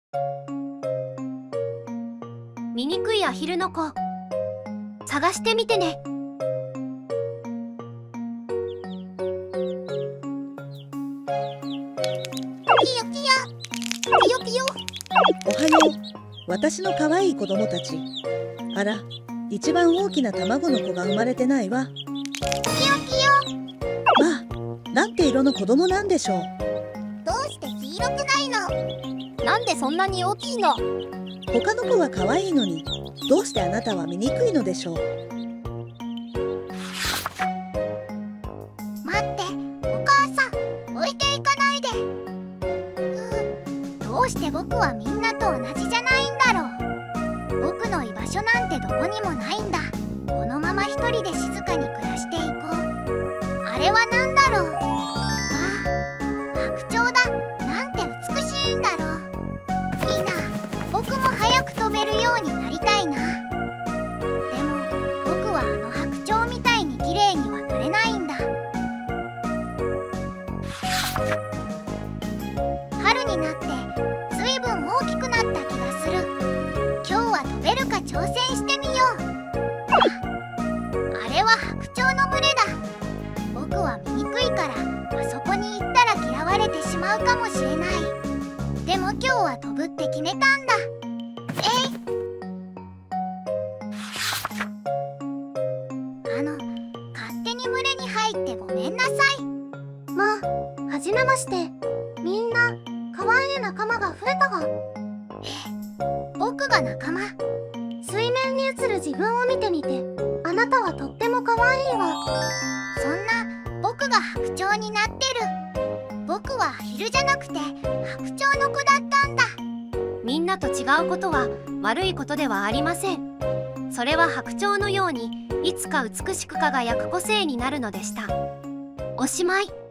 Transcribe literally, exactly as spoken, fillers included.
醜いアヒルの子、探してみてね。 ピヨピヨピヨピヨ。 おはよう、私の可愛い子供たち。あら、一番大きな卵の子が生まれてないわ。 ピヨピヨ。 まあ、なんて色の子供なんでしょう。 どうして黄色くないの？ なんでそんなに大きいの？ 他の子は可愛いのに、どうしてあなたは醜いのでしょう。 待って、お母さん、置いていかないで。ふう、どうして僕はみんなと同じじゃないんだろう。僕の居場所なんてどこにもないんだ。このまま一人で静かに暮らしていこう。あれは何だろう。わあ、白鳥だ。なんて美しいんだろう。いいな、僕も早く飛べるようになりたいな。でも僕はあの白鳥みたいに綺麗にはなれないんだ。春になってずいぶん大きくなった気がする。今日は飛べるか挑戦してみよう。あ、あれは白鳥の群れだ。僕は醜いからあそこに行ったら嫌われてしまうかもしれない。でも今日は飛ぶって決めたんだ。えい。あの、勝手に群れに入ってごめんなさい。まあ、はじめまして。みんな、かわいい仲間が増えたが。え、僕が仲間？水面に映る自分を見てみて、あなたはとってもかわいいわ。そんな、僕が白鳥になってる。僕はアヒルじゃなくて白鳥の子だったんだ。 みんなと違うことは悪いことではありません。それは白鳥のようにいつか美しく輝く個性になるのでした。おしまい。